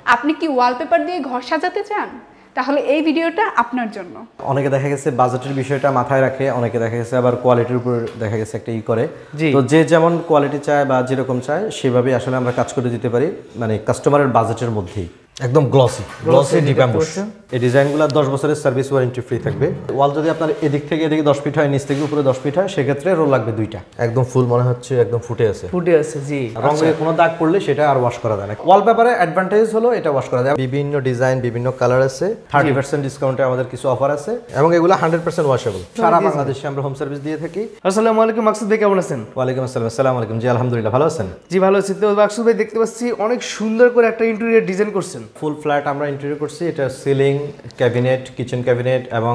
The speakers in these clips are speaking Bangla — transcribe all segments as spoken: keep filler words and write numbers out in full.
আপনি কি ওয়ালপেপার দিয়ে ঘর সাজাতে চান? তাহলে এই ভিডিওটা আপনার জন্য। অনেকে দেখা গেছে বাজেটের বিষয়টা মাথায় রাখে, অনেকে দেখা গেছে আবার কোয়ালিটির উপর দেখা গেছে একটা ই করে। তো যে যেমন কোয়ালিটি চায় বা যেরকম চায় সেভাবে আসলে আমরা কাজ করে দিতে পারি, মানে কাস্টমারের বাজেটের মধ্যেই। একদম গ্লসি গ্লসি ডিপ অ্যাম্বুশ। এই ডিজাইনগুলো দশ বছরের সার্ভিস ওয়ারেন্টি ফ্রি থাকবে। ওয়াল যদি আপনার এদিক থেকে এদিকে দশ ফিট হয়, নিচ থেকে উপরে দশ ফিট হয়, সেক্ষেত্রে রোল লাগবে দুইটা। একদম ফুল মনে হচ্ছে একদম ফুটে আছে ফুটে আছে জি। রঙে কোনো দাগ পড়লে সেটা আর ওয়াশ করা যায় না। ওয়ালপেপারে অ্যাডভান্টেজ হলো এটা ওয়াশ করা যায়। বিভিন্ন ডিজাইন, বিভিন্ন কালার আছে। থার্টি পার্সেন্ট ডিসকাউন্টে আমাদের কিছু অফার আছে এবং এগুলো হান্ড্রেড পার্সেন্ট ওয়াশেবল। সারা বাংলাদেশে আমরা হোম সার্ভিস দিয়ে থাকি। আসসালামু আলাইকুম মাকসুদ ভাই, কেমন আছেন? ওয়ালাইকুম আসসালাম। আসসালামু আলাইকুম। জি আলহামদুলিল্লাহ, ভালো আছেন? জি ভালো আছি। তো মাকসুদ ভাই দেখতে পাচ্ছি অনেক সুন্দর করে একটা ইন্টেরিয়র ডিজাইন করছেন। ফুল ফ্ল্যাট আমরা ইন্টেরিয়র করছি। এটা সিলিং, ক্যাবিনেট, কিচেন ক্যাবিনেট এবং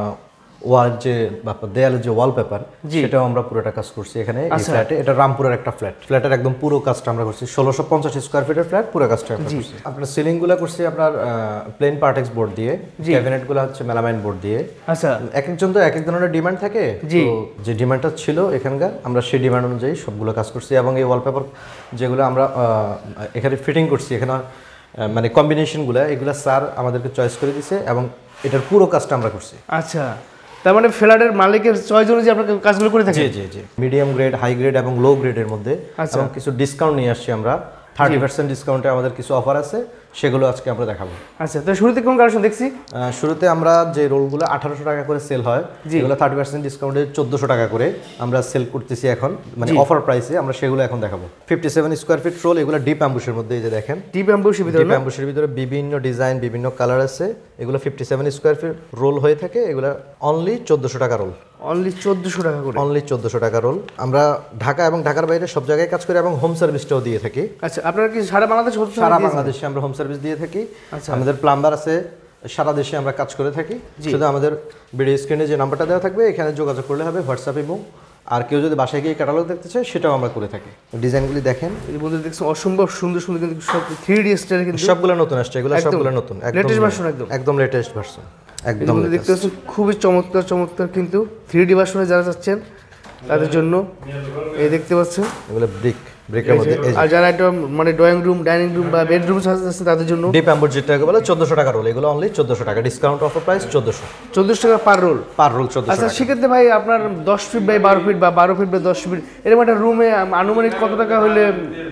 ওয়াল যে দেয়ালের যে ওয়ালপেপার সেটাও আমরা পুরোটা কাজ করছি এখানে এই ফ্ল্যাটে। এটা রামপুরের একটা ফ্ল্যাট। ফ্ল্যাটের একদম পুরো কাজটা আমরা করছি। ষোলোশো পঞ্চাশ স্কোয়ার ফিটের ফ্ল্যাট, পুরো কাজটা আমরা করছি। আপনার সিলিং গুলা করছি আপনার প্লেন পার্টেক্স বোর্ড দিয়ে, ক্যাবিনেট গুলা হচ্ছে মেলামাইন বোর্ড দিয়ে। আচ্ছা, এক একজন তো এক এক ধরনের ডিমান্ড থাকে, তো যে ডিমান্ডটা ছিল এখানকার আমরা সেই ডিমান্ড অনুযায়ী সবগুলো কাজ করছি। এবং এই ওয়ালপেপার যেগুলো আমরা এখানে ফিটিং করছি, এখানে মানে কম্বিনেশনগুলো এগুলো স্যার আমাদেরকে চয়েস করে দিয়েছে এবং এটার পুরো কাজটা আমরা করছি। আচ্ছা, তার মানে ফ্ল্যাটের মালিকের চয়েস অনুযায়ী আপনারা কাজগুলো করে থাকেন? জি জি জি। মিডিয়াম গ্রেড, হাই গ্রেড এবং লো গ্রেডের মধ্যে এবং কিছু ডিসকাউন্ট নিয়ে আসছি আমরা। থার্টি পার্সেন্ট ডিসকাউন্টে আমাদের কিছু অফার আছে, সেগুলো আজকে আমরা দেখাবো। আচ্ছা, তো শুরুতে কোন কালেকশন দেখছি? শুরুতে আমরা যে রোলগুলো আঠারোশো টাকা করে সেল হয়, যেগুলো থার্টি পার্সেন্ট ডিসকাউন্টে চোদ্দোশো টাকা করে আমরা সেল করতেছি এখন, মানে অফার প্রাইসে আমরা সেগুলো এখন দেখাবো। Fifty seven square feet roll, এগুলো ডিপ অ্যাম্বুশের মধ্যে। এই যে দেখেন ডিপ অ্যাম্বুশের ভিতরে, ডিপ অ্যাম্বুশের ভিতরে বিভিন্ন ডিজাইন, বিভিন্ন কালার আছে। এগুলো fifty seven square feet roll হয়ে থাকে। এগুলো অনলি চোদ্দোশো টাকা রোল। অনলি চোদ্দোশো টাকা করে? অনলি চোদ্দোশো টাকা রোল। আমরা ঢাকা এবং ঢাকার বাইরে সব জায়গায় কাজ করি এবং হোম সার্ভিসটাও দিয়ে থাকি। আচ্ছা, আপনারা কি সারা বাংলাদেশ? সারা বাংলাদেশে আমরা হোম সার্ভিস দিয়ে থাকি। আমাদের প্লাম্বার আছে, সারা দেশে আমরা কাজ করে থাকি। শুধু আমাদের ভিডিও স্ক্রিনে যে নাম্বারটা দেওয়া থাকবে এখানে যোগাযোগ করলে হবে, হোয়াটসঅ্যাপ এবং আর কেউ যদি বাসায় গিয়ে ক্যাটালগ দেখতে চায় সেটাও আমরা করে থাকি। ডিজাইনগুলি দেখেন, এই মধ্যে দেখছেন অসম্ভব সুন্দর সুন্দর, কিন্তু সব থ্রি ডি স্টাইলে, কিন্তু সবগুলো নতুন আসছে। এগুলো সবগুলো নতুন, লেটেস্ট ভার্সন, একদম একদম লেটেস্ট ভার্সন। একদম দেখতে পাচ্ছেন খুবই চমৎকার চমৎকার, কিন্তু থ্রি ডি ভার্সনে যারা যাচ্ছেন তাদের জন্য এই দেখতে পাচ্ছেন এগুলো ব্রিক ব্রিকের মধ্যে। আর যারা একটা মানে ড্রয়িং রুম, ডাইনিং রুম বা বেডরুম সাজাচ্ছে তাদের জন্য ডিপ অ্যাম্বুশ যেটাকে বলে চোদ্দোশো টাকা রোল। এগুলো অনলি চোদ্দোশো টাকা, ডিসকাউন্ট অফার প্রাইস চোদ্দোশো চোদ্দোশো টাকা পার রোল। পার রোল চোদ্দোশো। আচ্ছা, সেক্ষেত্রে ভাই আপনার দশ ফিট বাই বারো ফিট বা বারো ফিট বাই দশ ফিট এরকম একটা রুমে আনুমানিক কত টাকা হলে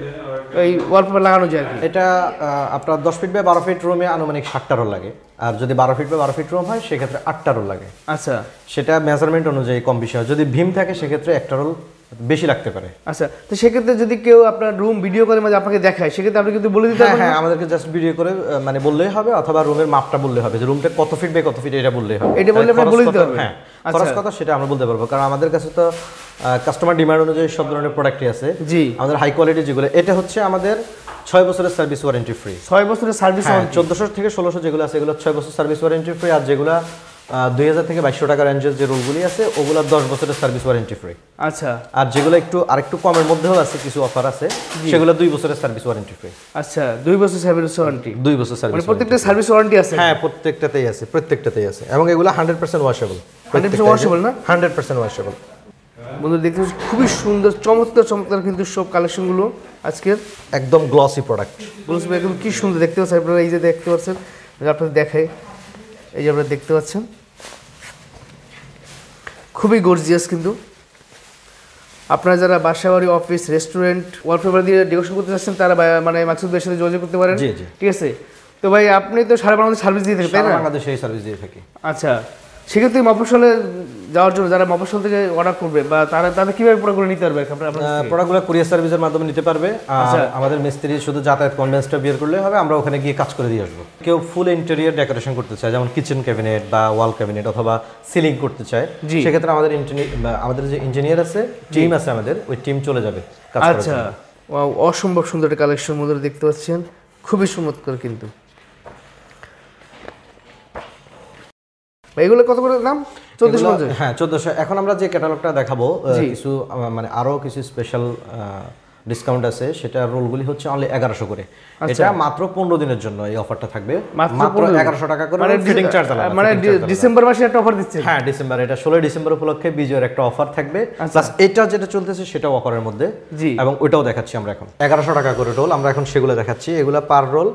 এই ওয়ালপেপার লাগানো যায়? এটা আপনার দশ ফিট বাই বারো ফিট রুমে আনুমানিক ষাটটা রোল লাগে। আর যদি বারো ফিট বাই বারো ফিট রুম হয় সেক্ষেত্রে আটটা রোল লাগে। আচ্ছা, সেটা মেজারমেন্ট অনুযায়ী কম বেশি হয়। যদি ভীম থাকে সেক্ষেত্রে একটা রোল বেশি লাগতে পারে। আচ্ছা, তো সেক্ষেত্রে যদি কেউ আপনার রুম ভিডিও করে মানে আপনাকে দেখায় সেক্ষেত্রে আপনি কিন্তু বলে দিতে পারবেন? হ্যাঁ, আমাদেরকে জাস্ট ভিডিও করে মানে বললেই হবে, অথবা রুমের মাপটা বললে হবে, যে রুমটা কত ফিট বাই কত ফিট এটা বললেই হবে। এটা বললে আপনি বলে দিতে পারবেন? হ্যাঁ, খরচ কত সেটা আমরা বলতে পারবো, কারণ আমাদের কাছে তো কাস্টমার ডিমান্ড অনুযায়ী সব ধরনের প্রোডাক্টই আছে। জি, আমাদের হাই কোয়ালিটি যেগুলো, এটা হচ্ছে আমাদের ছয় বছরের সার্ভিস ওয়ারেন্টি ফ্রি। ছয় বছরের সার্ভিস ওয়ারেন্টি? চোদ্দোশো থেকে ষোলোশো যেগুলো আছে এগুলো ছয় বছর সার্ভিস ওয়ারেন্টি ফ্রি। আর যেগুলো দুই হাজার থেকে বাইশশো টাকা রেঞ্জের যে রোলগুলি আছে ওগুলো দশ বছরের সার্ভিস ওয়ারেন্টি ফ্রি। আচ্ছা, আর যেগুলো একটু আরেকটু কমের মধ্যেও আছে, কিছু অফার আছে, সেগুলো দুই বছরের সার্ভিস ওয়ারেন্টি ফ্রি। আচ্ছা, দুই বছর সার্ভিস ওয়ারেন্টি? দুই বছর সার্ভিস, মানে প্রত্যেকটা সার্ভিস ওয়ারেন্টি আছে? হ্যাঁ, প্রত্যেকটাতেই আছে, প্রত্যেকটাতেই আছে। এবং এগুলো hundred percent washable. Hundred percent washable না? Hundred percent washable. বন্ধু দেখতে খুবই সুন্দর চমৎকার চমৎকার কিন্তু সব কালেকশনগুলো আজকের একদম গ্লসি প্রোডাক্ট। গ্লসি একদম কি সুন্দর দেখতে পাচ্ছেন আপনারা। এই যে দেখতে পাচ্ছেন, আপনাদের দেখাই, এই যে আপনারা দেখতে পাচ্ছেন খুবই গর্জিয়াস। কিন্তু আপনারা যারা বাসা বাড়ি, অফিস, রেস্টুরেন্ট ওয়ালপেপার দিয়ে ডেকোরেশন করতে চাচ্ছেন তারা মানে মাকসুদ ভাইয়ের সাথে যোগাযোগ করতে পারেন। জি জি, ঠিক আছে। তো ভাই আপনি তো সারা বাংলাদেশ সার্ভিস দিয়ে থাকেন, তাই না? বাংলাদেশে এই সার্ভিস দিয়ে থাকি। আচ্ছা, সেক্ষেত্রে মফস্বলে যাওয়ার জন্য যারা মফস্বল থেকে অর্ডার করবে বা তারা তাদের কিভাবে প্রোডাক্টগুলো নিতে পারবে? প্রোডাক্টগুলো কুরিয়ার সার্ভিসের মাধ্যমে নিতে পারবে। আর আমাদের মিস্ত্রি শুধু যাতায়াত কনভেন্সটা বের করলে হবে, আমরা ওখানে গিয়ে কাজ করে দিয়ে আসবো। কেউ ফুল ইন্টেরিয়র ডেকোরেশন করতে চায়, যেমন কিচেন ক্যাবিনেট বা ওয়াল ক্যাবিনেট অথবা সিলিং করতে চায়, সেক্ষেত্রে আমাদের আমাদের যে ইঞ্জিনিয়ার আছে, টিম আছে আমাদের, ওই টিম চলে যাবে কাজ করার জন্য। আচ্ছা, অসম্ভব সুন্দর একটা কালেকশন মধ্যে দেখতে পাচ্ছেন, খুবই চমৎকার। কিন্তু এগুলো কত করে দাম? চোদ্দোশো? হ্যাঁ, চোদ্দোশো। এখন আমরা যে ক্যাটালগটা দেখাবো কিছু মানে আরো কিছু স্পেশাল ডিসকাউন্ট আছে, সেটা রোলগুলি হচ্ছে অনলি এগারোশো করে। এটা মাত্র পনেরো দিনের জন্য এই অফারটা থাকবে, মাত্র এগারোশো টাকা করে। ফিটিং চার্জ আলাদা, মানে ডিসেম্বর মাসে একটা অফার দিচ্ছে? হ্যাঁ, ডিসেম্বর, এটা ষোলোই ডিসেম্বর উপলক্ষে বিজয়ের একটা অফার থাকবে, প্লাস এটা যেটা চলতেছে সেটাও অফারের মধ্যে। এবং ওইটাও দেখাচ্ছি আমরা এখন। এগারোশো টাকা করে রোল আমরা এখন সেগুলো দেখাচ্ছি। এগুলো পার রোল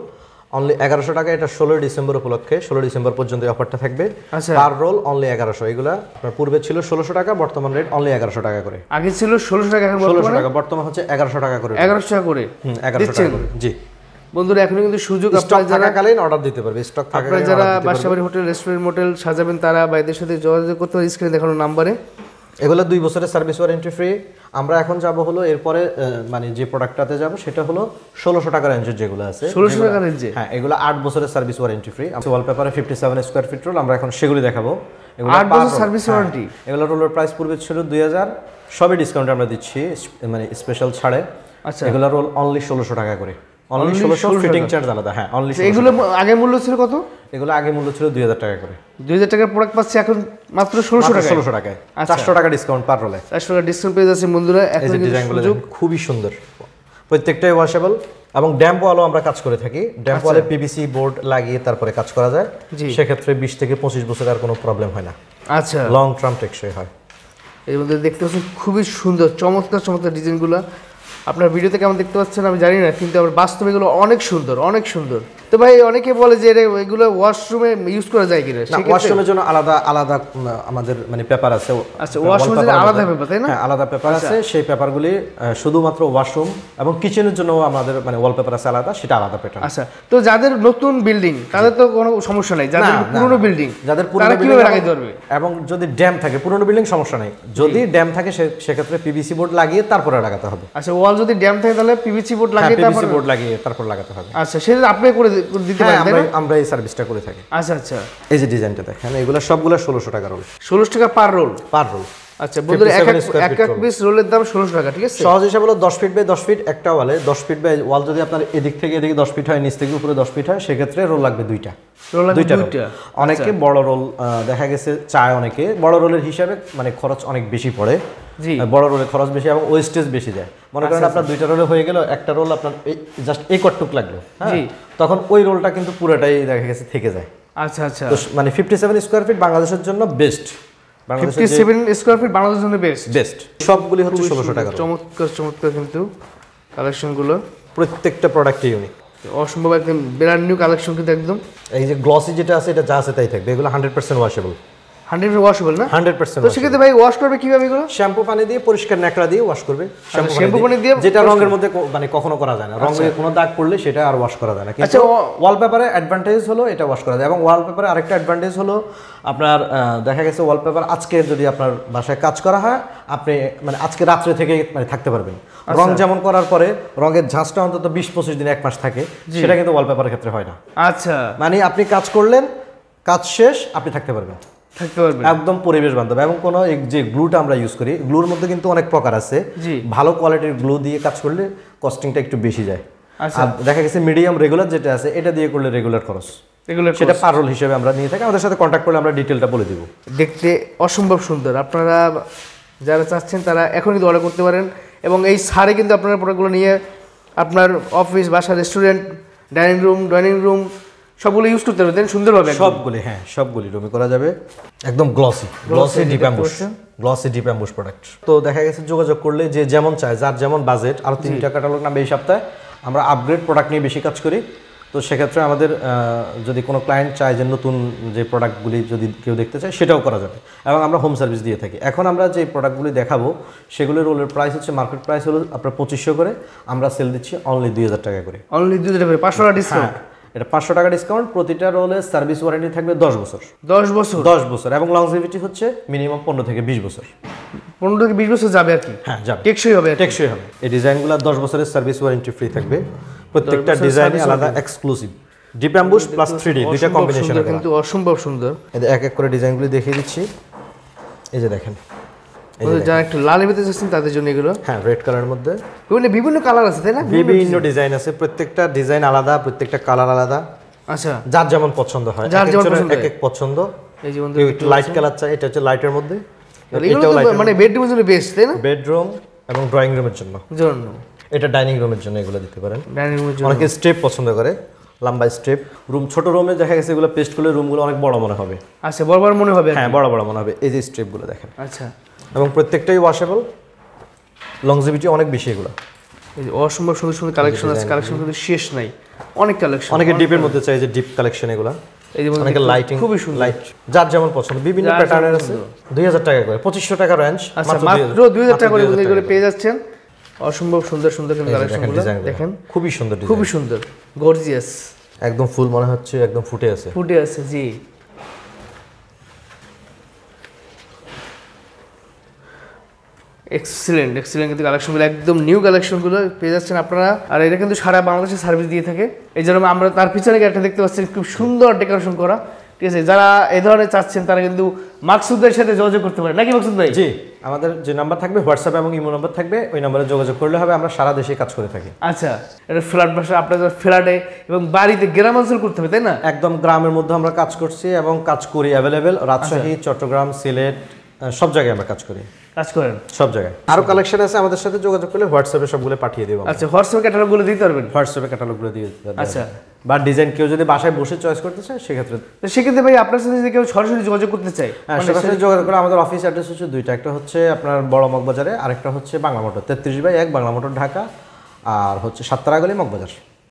অনলি এগারোশো টাকা। এটা ষোলোই ডিসেম্বর উপলক্ষে, ষোলো ডিসেম্বর পর্যন্ত এই অফারটা থাকবে। পার রোল অনলি এগারোশো। এগুলা আপনার পূর্বে ছিল ষোলোশো টাকা, বর্তমান রেট অনলি এগারোশো টাকা করে। আগে ছিল ষোলোশো টাকা, ষোলোশো টাকা, বর্তমান হচ্ছে এগারোশো টাকা করে। এগারোশো টাকা করে হুম, এগারোশো টাকা করে। জি বন্ধুরা, এখনো কিন্তু সুযোগ, স্টক থাকাকালীন অর্ডার দিতে পারবে। স্টক থাকাকালীন যারা বাসাবাড়ি হোটেল, রেস্টুরেন্ট, মোটেল সাজাবেন তারা বা এদের সাথে যোগাযোগ করতে পারেন স্ক্রিনে দেখানো নাম্বারে। এগুলো দুই বছরের সার্ভিস ওয়ারেন্টি ফ্রি। আমরা এখন যাব হলো এরপরে মানে যে প্রোডাক্টটাতে যাব সেটা হলো ষোলোশো টাকা রেঞ্জের যেগুলো আছে, ষোলোশো টাকা রেঞ্জে। হ্যাঁ, এগুলো আট বছরের সার্ভিস ওয়ারেন্টি ফ্রি। ওয়ালপেপারে fifty seven square feet roll, আমরা এখন সেগুলি দেখাবো। এগুলো আট বছর সার্ভিস ওয়ারেন্টি। এগুলো রোলের প্রাইস পূর্বে ছিল দুই হাজার, সবই ডিসকাউন্ট আমরা দিচ্ছি, মানে স্পেশাল ছাড়ে। আচ্ছা, এগুলো রোল অনলি ষোলোশো টাকা করে। অনলি ষোলোশো, ফিটিং চার্জ আলাদা। হ্যাঁ, অনলি। এগুলো আগে মূল্য ছিল কত? এগুলো আগে মূল্য ছিল দুই হাজার টাকা করে। দুই হাজার টাকার প্রোডাক্ট পাচ্ছি এখন মাত্র ষোলোশো টাকা। ষোলোশো টাকায় চারশো টাকা ডিসকাউন্ট পার রোলে। চারশো টাকা ডিসকাউন্ট পেয়ে যাচ্ছে বন্ধুরা। এই যে ডিজাইনগুলো খুবই সুন্দর, প্রত্যেকটাই ওয়াশেবল এবং ড্যাম্প ওয়ালও আমরা কাজ করে থাকি। ড্যাম্প ওয়ালে পিভিসি বোর্ড লাগিয়ে তারপরে কাজ করা যায়। সেক্ষেত্রে বিশ থেকে পঁচিশ বছর আর কোনো প্রবলেম হয় না। আচ্ছা, লং টার্ম টেকসই হয়। এর মধ্যে দেখতে পাচ্ছেন খুবই সুন্দর চমৎকার চমৎকার ডিজাইনগুলো। আপনার ভিডিওতে কেমন দেখতে পাচ্ছেন আমি জানি না, কিন্তু আমার বাস্তবে এগুলো অনেক সুন্দর, অনেক সুন্দর। তো ভাই অনেকে বলে যে এগুলো ওয়াশরুমে ইউজ করা যায় কিনা? ওয়াশরুমের জন্য আলাদা আলাদা আমাদের মানে পেপার আছে। আচ্ছা, ওয়াশরুমের জন্য আলাদা পেপার, তাই না? হ্যাঁ, আলাদা পেপার আছে। সেই পেপারগুলি শুধুমাত্র ওয়াশরুম এবং কিচেনের জন্য আমাদের মানে ওয়ালপেপার আছে আলাদা, সেটা আলাদা প্যাটার্ন। আচ্ছা, তো যাদের নতুন বিল্ডিং তাদের তো কোনো সমস্যা নাই, যাদের পুরনো বিল্ডিং, যাদের পুরনো কিভাবে লাগাইতে পারবে? এবং যদি ড্যাম থাকে, পুরনো বিল্ডিং সমস্যা নাই, যদি ড্যাম থাকে সেক্ষেত্রে পিভিসি বোর্ড লাগিয়ে তারপরে লাগাতে হবে। আচ্ছা, ওয়াল যদি ড্যাম থাকে তাহলে পিভিসি বোর্ড লাগিয়ে তারপর পিভিসি বোর্ড লাগিয়ে তারপর লাগাতে হবে। আচ্ছা, সেটা আপনি করে দিতে পারেন? আমরা এই সার্ভিসটা করে থাকি। আচ্ছা আচ্ছা, এই যে ডিজাইনটা দেখেন, এগুলো সবগুলো ষোলোশো টাকা রোল। ষোলোশো টাকা পার রোল? Per roll. আচ্ছা বন্ধুরা, এক এক পিস রোলের দাম ষোলোশো টাকা, ঠিক আছে? সহজ হিসাব হলো দশ ফিট বাই দশ ফিট একটা ওয়ালে। দশ ফিট বাই ওয়াল যদি আপনার এদিক থেকে এদিকে দশ ফিট হয়, নিচ থেকে উপরে দশ ফিট হয়, সেক্ষেত্রে রোল লাগবে দুইটা। দুইটা। অনেকে বড় রোল দেখা গেছে চায়, অনেকে বড় রোলের হিসাবে মানে খরচ অনেক বেশি পড়ে। বড় রোলে খরচ বেশি এবং ওয়েস্টেজ বেশি যায়। মনে করেন আপনার দুইটা রোলে হয়ে গেল, একটা রোল আপনার জাস্ট এই কটটুক লাগলো, তখন ওই রোলটা কিন্তু পুরোটাই দেখা গেছে থেকে যায়। আচ্ছা আচ্ছা, মানে ফিফটি সেভেন স্কোয়ার ফিট বাংলাদেশের জন্য best. Fifty seven square feet বাংলাদেশের জন্য বেস্ট বেস্ট সবগুলি হচ্ছে ষোলোশো টাকা। চমৎকার চমৎকার কিন্তু কালেকশনগুলো, প্রত্যেকটা প্রোডাক্টই ইউনিক, অসম্ভব একদম ব্র্যান্ড নিউ কালেকশন কিন্তু একদম। এই যে গ্লসি যেটা আছে এটা যা আছে তাই থাকবে। এগুলো hundred percent washable. Hundred percent washable না? Hundred percent. তো সেক্ষেত্রে ভাই ওয়াশ করবে কিভাবে এগুলো? শ্যাম্পু পানি দিয়ে, পরিষ্কার ন্যাকড়া দিয়ে ওয়াশ করবে। শ্যাম্পু পানি দিয়ে, যেটা রঙের মধ্যে মানে কখনো করা যায় না, রঙে কোনো দাগ পড়লে সেটা আর ওয়াশ করা যায় না। কিন্তু ওয়ালপেপারে অ্যাডভান্টেজ হলো এটা ওয়াশ করা যায়। এবং ওয়ালপেপারে আরেকটা অ্যাডভান্টেজ হলো আপনার দেখা গেছে ওয়ালপেপার আজকে যদি আপনার বাসায় কাজ করা হয়, আপনি মানে আজকে রাত্রে থেকে মানে থাকতে পারবেন। রং যেমন করার পরে রঙের ঝাঁসটা অন্তত বিশ পঁচিশ দিন এক মাস থাকে, সেটা কিন্তু ওয়ালপেপারের ক্ষেত্রে হয় না। আচ্ছা, মানে আপনি কাজ করলেন, কাজ শেষ, আপনি থাকতে পারবেন, থাকতে পারবেন একদম পরিবেশ বান্ধব। এবং কোনো যে গ্লুটা আমরা ইউজ করি, গ্লুর মধ্যে কিন্তু অনেক প্রকার আছে। ভালো কোয়ালিটির গ্লু দিয়ে কাজ করলে কস্টিংটা একটু বেশি যায়। আর দেখা গেছে মিডিয়াম রেগুলার যেটা আছে, এটা দিয়ে করলে রেগুলার খরচ, সেটা পার রোল হিসেবে আমরা নিয়ে থাকি। আমাদের সাথে কন্ট্যাক্ট করলে আমরা ডিটেলটা বলে দিব। দেখতে অসম্ভব সুন্দর। আপনারা যারা চাচ্ছেন তারা এখনই কিন্তু অর্ডার করতে পারেন। এবং এই সারে কিন্তু আপনারা প্রোডাক্টগুলো নিয়ে আপনার অফিস, বাসা, restaurant, dining room, dining room সবগুলো ইউজ করতে পারবেন সুন্দরভাবে। সবগুলি, হ্যাঁ সবগুলি রুমে করা যাবে। একদম glossy glossy deep emboss, glossy deep emboss product. তো দেখা গেছে যোগাযোগ করলে যে যেমন চায়, যার যেমন বাজেট, আরও তিনটা ক্যাটালগ নামবে এই সপ্তাহে। আমরা আপগ্রেড প্রোডাক্ট নিয়ে বেশি কাজ করি। তো সেক্ষেত্রে আমাদের যদি কোনো ক্লায়েন্ট চায় যে নতুন যে প্রোডাক্টগুলি যদি কেউ দেখতে চায়, সেটাও করা যাবে। এবং আমরা হোম সার্ভিস দিয়ে থাকি। এখন আমরা যে প্রোডাক্টগুলি দেখাবো সেগুলোর রোলের প্রাইস হচ্ছে, মার্কেট প্রাইস হলো আপনার পঁচিশশো করে, আমরা সেল দিচ্ছি অনলি দুই হাজার টাকা করে। অনলি দুই হাজার টাকা করে, পাঁচশো টাকা ডিসকাউন্ট। এটা পাঁচশো টাকা ডিসকাউন্ট। প্রতিটা রোলের সার্ভিস ওয়ারেন্টি থাকবে দশ বছর। দশ বছর দশ বছর এবং লংজিভিটি হচ্ছে মিনিমাম পনেরো থেকে বিশ বছর। পনেরো থেকে বিশ বছর যাবে আর কি। হ্যাঁ যাবে, টেকসই হবে, টেকসই হবে। এই ডিজাইনগুলো দশ বছরের সার্ভিস ওয়ারেন্টি ফ্রি থাকবে। প্রত্যেকটা ডিজাইনই আলাদা, exclusive. Deep emboss plus three D দুইটা কম্বিনেশন কিন্তু অসম্ভব সুন্দর। এক এক করে ডিজাইনগুলো দেখিয়ে দিচ্ছি। এই যে দেখেন, যারা একটু লাল ভিতরে যাচ্ছেন তাদের জন্য এগুলো। হ্যাঁ, রেড কালারের মধ্যে বিভিন্ন বিভিন্ন কালার আছে, তাই না? বিভিন্ন ডিজাইন আছে, প্রত্যেকটা ডিজাইন আলাদা, প্রত্যেকটা কালার আলাদা। আচ্ছা, যার যেমন পছন্দ হয়, যার যেমন এক এক পছন্দ। এই যে বন্ধু একটু লাইট কালার চাই, এটা হচ্ছে লাইটের মধ্যে। এটাও মানে বেডরুমের জন্য বেস্ট, তাই না? বেডরুম এবং ড্রয়িং রুমের জন্য জন্য এটা ডাইনিং রুমের জন্য এগুলো দিতে পারেন। ডাইনিং রুমের জন্য অনেকে স্টেপ পছন্দ করে, লম্বা স্টেপ। রুম ছোট রুমে দেখা গেছে এগুলো পেস্ট করলে রুমগুলো অনেক বড় মনে হবে। আচ্ছা, বড় বড় মনে হবে। হ্যাঁ, বড় বড় মনে হবে। এই যে স্টেপগুলো দেখেন। আচ্ছা, এবং প্রত্যেকটাই ওয়াশেবল, লংজিভিটি অনেক বেশি এগুলো। এই যে অসম্ভব সুন্দর সুন্দর কালেকশন আছে, কালেকশন কিন্তু শেষ নাই, অনেক কালেকশন। অনেকে ডিপের মধ্যে চাই যে ডিপ কালেকশন এগুলা, এই যে অনেকে লাইটিং খুবই সুন্দর, লাইট যার যেমন পছন্দ, বিভিন্ন প্যাটার্নের আছে। দুই হাজার টাকা করে, পঁচিশশো টাকা রেঞ্জ, আচ্ছা মাত্র দুই হাজার টাকা করে এগুলো পেয়ে যাচ্ছেন। অসম্ভব সুন্দর সুন্দর কিন্তু কালেকশনগুলো দেখেন, খুবই সুন্দর ডিজাইন, খুবই সুন্দর গর্জিয়াস, একদম ফুল মনে হচ্ছে একদম ফুটে আছে, ফুটে আছে জি। এক্সিলেন্ট এক্সিলেন্ট কিন্তু কালেকশনগুলো একদম নিউ কালেকশনগুলো পেয়ে যাচ্ছেন আপনারা। আর এটা কিন্তু সারা বাংলাদেশে সার্ভিস দিয়ে থাকে, এই জন্য আমরা তার পিছনে একটা দেখতে পাচ্ছি খুব সুন্দর ডেকোরেশন করা, ঠিক আছে। যারা এই ধরনের চাচ্ছেন তারা কিন্তু মাকসুদের সাথে যোগাযোগ করতে পারে, নাকি মাকসুদ ভাই? জি, আমাদের যে নাম্বার থাকবে হোয়াটসঅ্যাপ এবং ইমো নাম্বার থাকবে, ওই নাম্বারে যোগাযোগ করলে হবে। আমরা সারা দেশে কাজ করে থাকি। আচ্ছা, এটা ফ্ল্যাট বাসা আপনাদের ফ্ল্যাটে এবং বাড়িতে গ্রামাঞ্চল করতে হবে, তাই না? একদম গ্রামের মধ্যে আমরা কাজ করছি এবং কাজ করি অ্যাভেলেবেল, রাজশাহী, চট্টগ্রাম, সিলেট সব জায়গায় আমরা কাজ করি, কাজ করেন সব জায়গায়। আরো কালেকশন আছে, আমাদের সাথে যোগাযোগ করলে হোয়াটসঅ্যাপে সবগুলো পাঠিয়ে দেব। আচ্ছা, হোয়াটসঅ্যাপে ক্যাটালগুলো দিতে পারবেন? হোয়াটসঅ্যাপে ক্যাটালগুলো দিয়ে দেব। আচ্ছা, বা ডিজাইন কেউ যদি বাসায় বসে চয়েস করতে চায় সেক্ষেত্রে, তো সেক্ষেত্রে ভাই আপনার সাথে যদি কেউ সরাসরি যোগাযোগ করতে চায়, হ্যাঁ সরাসরি যোগাযোগ করে। আমাদের অফিস অ্যাড্রেস হচ্ছে দুইটা, একটা হচ্ছে আপনার বড় মগবাজারে, আরেকটা হচ্ছে বাংলামোটর তেত্রিশ বাই এক বাংলামোটর ঢাকা, আর হচ্ছে সাত্তারা গলি মগবাজার।